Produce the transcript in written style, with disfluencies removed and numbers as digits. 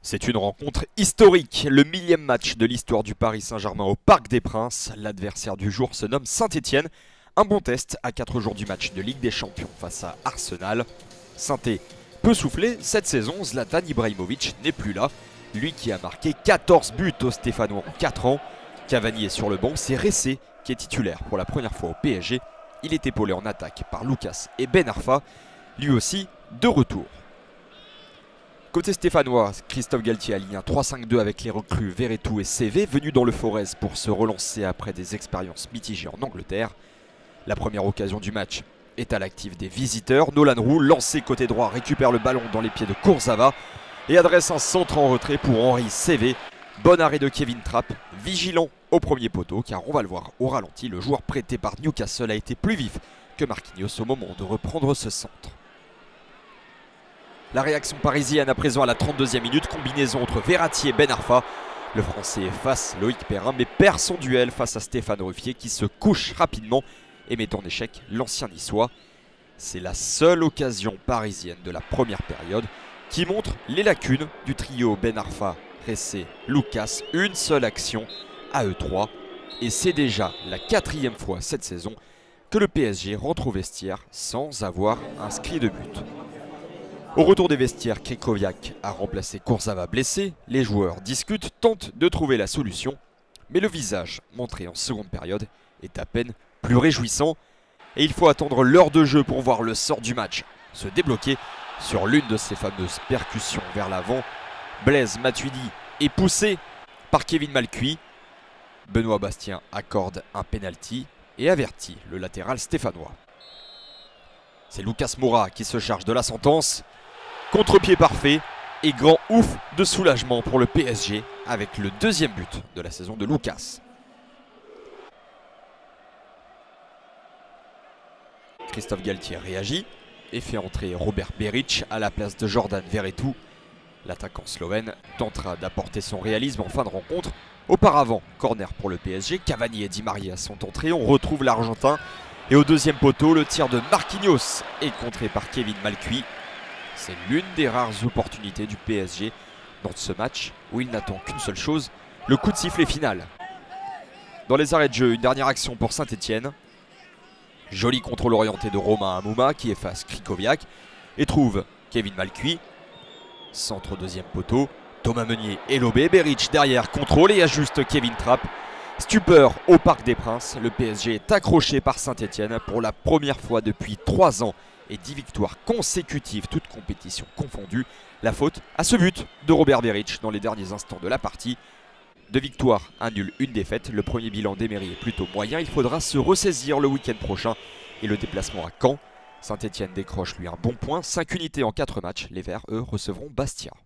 C'est une rencontre historique, le 1000e match de l'histoire du Paris Saint-Germain au Parc des Princes. L'adversaire du jour se nomme Saint-Etienne. Un bon test à 4 jours du match de Ligue des Champions face à Arsenal. Saint-Étienne peut souffler, cette saison, Zlatan Ibrahimovic n'est plus là. Lui qui a marqué 14 buts aux Stéphanois en 4 ans. Cavani est sur le banc, c'est Ressé qui est titulaire pour la première fois au PSG. Il est épaulé en attaque par Lucas et Ben Arfa, lui aussi de retour. Côté stéphanois, Christophe Galtier aligne un 3-5-2 avec les recrues Verretou et CV venus dans le Forez pour se relancer après des expériences mitigées en Angleterre. La première occasion du match est à l'actif des visiteurs. Nolan Roux, lancé côté droit, récupère le ballon dans les pieds de Kurzawa et adresse un centre en retrait pour Henri CV. Bon arrêt de Kevin Trapp, vigilant au premier poteau car on va le voir au ralenti, le joueur prêté par Newcastle a été plus vif que Marquinhos au moment de reprendre ce centre. La réaction parisienne à présent à la 32e minute, combinaison entre Verratti et Ben Arfa. Le Français efface Loïc Perrin mais perd son duel face à Stéphane Ruffier qui se couche rapidement et met en échec l'ancien niçois. C'est la seule occasion parisienne de la première période qui montre les lacunes du trio Ben Arfa, Ressé, Lucas. Une seule action à eux trois et c'est déjà la 4e fois cette saison que le PSG rentre au vestiaire sans avoir inscrit de but. Au retour des vestiaires, Krychowiak a remplacé Kurzawa blessé. Les joueurs discutent, tentent de trouver la solution. Mais le visage montré en seconde période est à peine plus réjouissant. Et il faut attendre l'heure de jeu pour voir le sort du match se débloquer sur l'une de ces fameuses percussions vers l'avant. Blaise Matuidi est poussé par Kevin Malcuit. Benoît Bastien accorde un penalty et avertit le latéral stéphanois. C'est Lucas Moura qui se charge de la sentence. Contre-pied parfait et grand ouf de soulagement pour le PSG avec le deuxième but de la saison de Lucas. Christophe Galtier réagit et fait entrer Robert Berić à la place de Jordan Verretou. L'attaquant slovène tentera d'apporter son réalisme en fin de rencontre. Auparavant, corner pour le PSG, Cavani et Di Maria sont entrés, on retrouve l'Argentin. Et au deuxième poteau, le tir de Marquinhos est contré par Kevin Malcuit. C'est l'une des rares opportunités du PSG dans ce match où il n'attend qu'une seule chose, le coup de sifflet final. Dans les arrêts de jeu, une dernière action pour Saint-Etienne. Joli contrôle orienté de Romain Hamouma qui efface Krychowiak et trouve Kevin Malcuit. Centre au deuxième poteau, Thomas Meunier est lobé, Berić derrière contrôle et ajuste Kevin Trapp. Stupeur au Parc des Princes, le PSG est accroché par Saint-Etienne pour la première fois depuis 3 ans et 10 victoires consécutives, toutes compétitions confondues. La faute à ce but de Robert Berić dans les derniers instants de la partie. 2 victoires, 1 nul, 1 défaite. Le premier bilan d'Emery est plutôt moyen. Il faudra se ressaisir le week-end prochain et le déplacement à Caen. Saint-Etienne décroche lui un bon point, 5 unités en 4 matchs. Les Verts, eux, recevront Bastia.